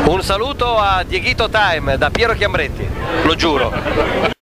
Un saluto a Dieghito Time da Piero Chiambretti, lo giuro.